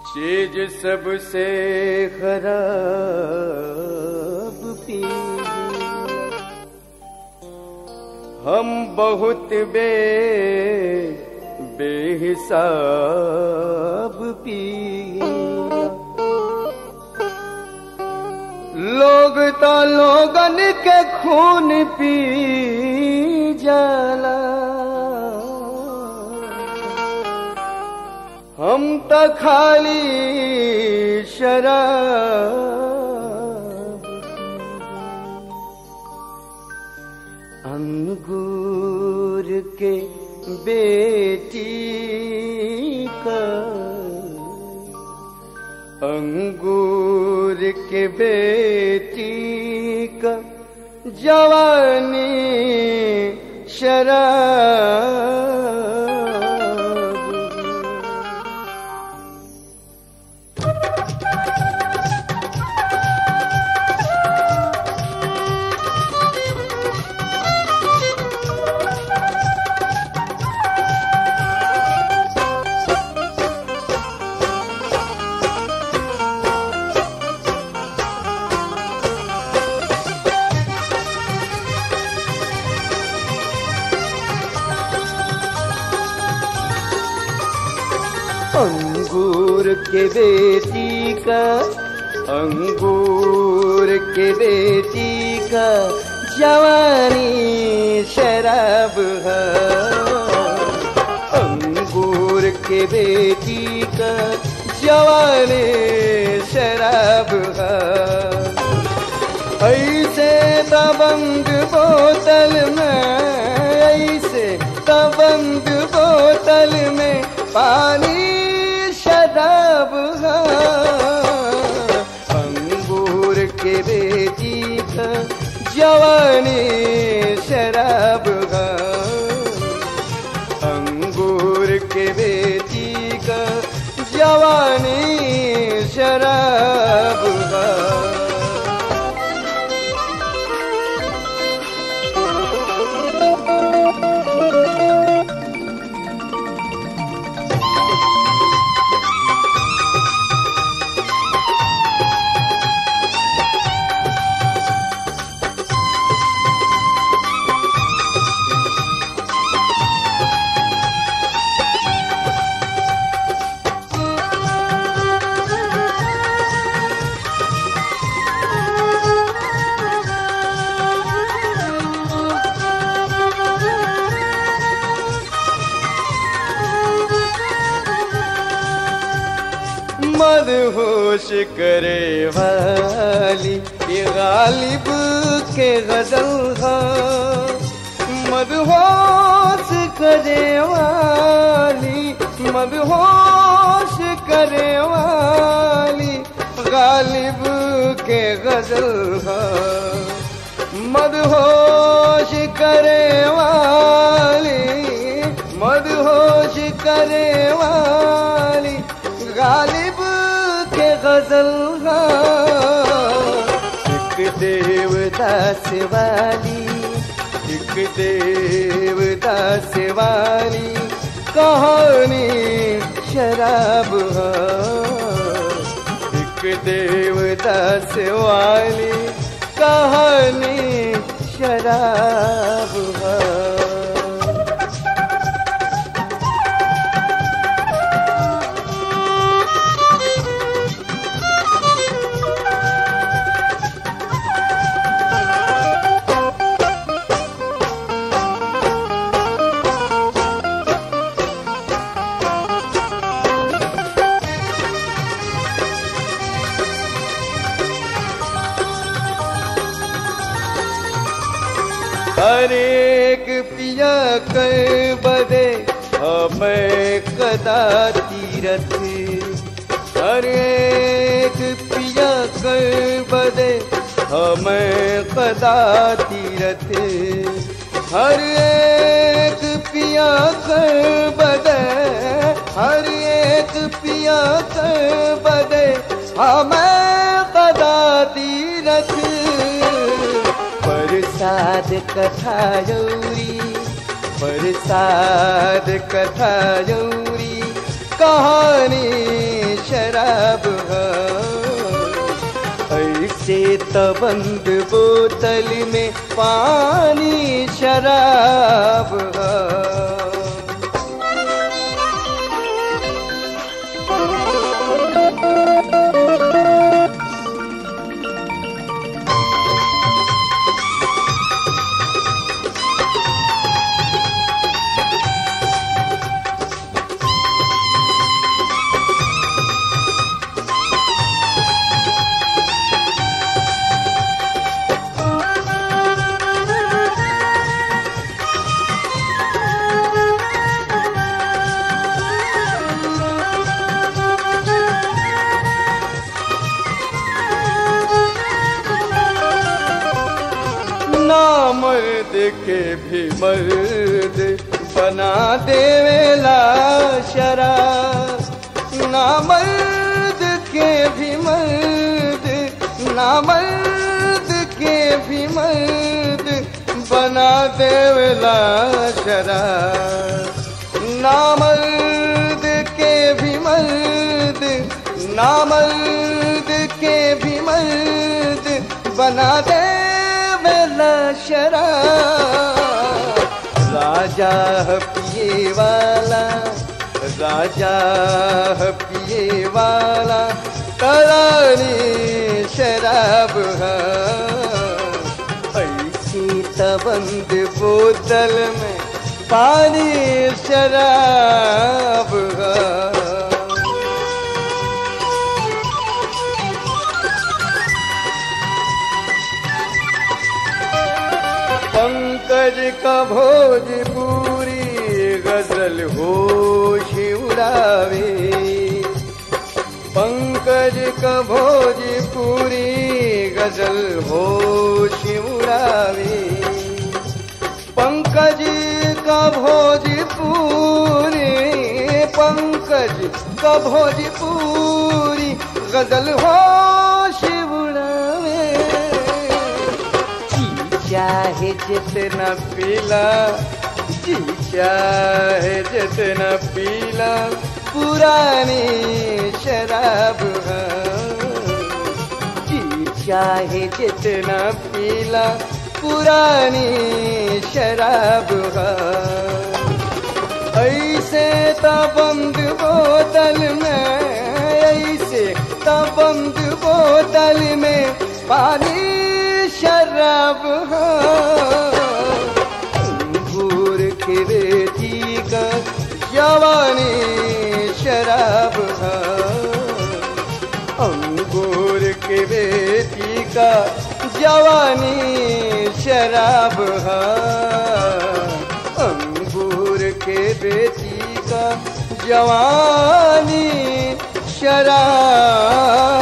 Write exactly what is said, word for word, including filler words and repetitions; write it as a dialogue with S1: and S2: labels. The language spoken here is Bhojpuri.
S1: चीज सबसे खराब पी हम बहुत बे बेहिसाब पी लोग तो लोगन के खून पी जाला हम तो खाली शराब अंगूर के बेटी का अंगूर के बेटी का जवानी शराब अंगूर के बेटी का अंगूर के बेटी का जवानी शराब है अंगूर के बेटी का जवानी शराब है ऐसे तबंग बोतल में ऐसे तबंग बोतल में पानी शराब है अंगूर के बेटी का जवानी शराब है अंगूर के बेटी का जवानी शराब है मदहोश करे वाली ये गालिब के गजल है मदहोश करे वाली मदहोश करे वाली गालिब के गजल है मदहोश करे वाली मदहोश करे वाली गालिब के गजल है एक देवदास वाली एक देवदास वाली कहानी शराब है एक देवदास वाली कहानी शराब है हर एक पिया कर बदे हमें कदा तीरथ हर एक पिया कर बदे हमें कदा तीरथ हर एक पिया कर बदे हर एक पिया कर बदे हमें कदा तीरथ प्रसाद कथा जौरी प्रसाद कथा जौरी कहानी शराब है। ऐसे तबंद बोतल में पानी शराब है। ना मर्द के भी मर्द बना देवेला शराब, ना मर्द के भी मर्द, ना मर्द के भी मर्द बना देवेला शराब, ना मर्द के भी मर्द, ना मर्द के भी मर्द बना दे शराब। राजा है पिए वाला, राजा है पिए वाला, करानी शराब है। ऐसी तबंद बोतल में पानी शराब है। पंकज का भोजपुरी गजल होश उड़ावे, पंकज का भोजपुरी गजल होश उड़ावे, पंकज का भोजपुरी, पंकज का भोजपुरी गजल होश उड़ावे। चाहे जितना पीला, जी चाहे जितना पीला, पुरानी शराब है। जी चाहे जितना पीला, पुरानी शराब है। ऐसे तबंद बोतल में, ऐसे तबंद बोतल में पानी शराब है। अंगूर की बेटी का जवानी शराब है, अंगूर की बेटी का जवानी शराब है, अंगूर के बेटी का जवानी शराब